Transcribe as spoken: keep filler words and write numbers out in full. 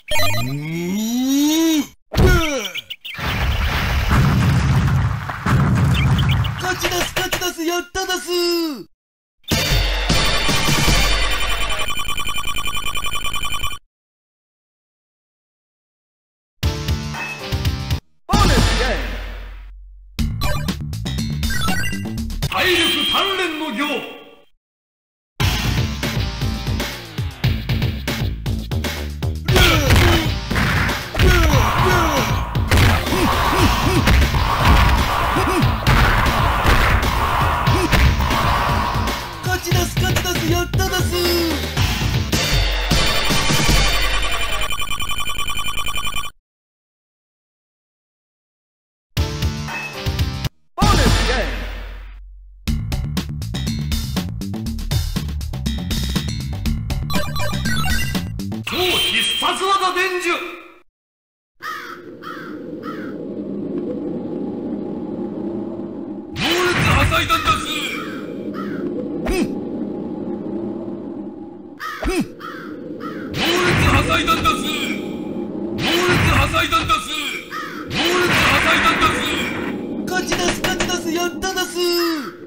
うーん。勝ちです勝ちですやったです。 体力鍛錬の行。 勝ちです勝ちですやったです。 超必殺技伝授。猛烈破砕弾ダス。猛烈破砕弾ダス。猛烈破砕弾ダス。猛烈破砕弾ダス。 勝ちです勝ちですやったです。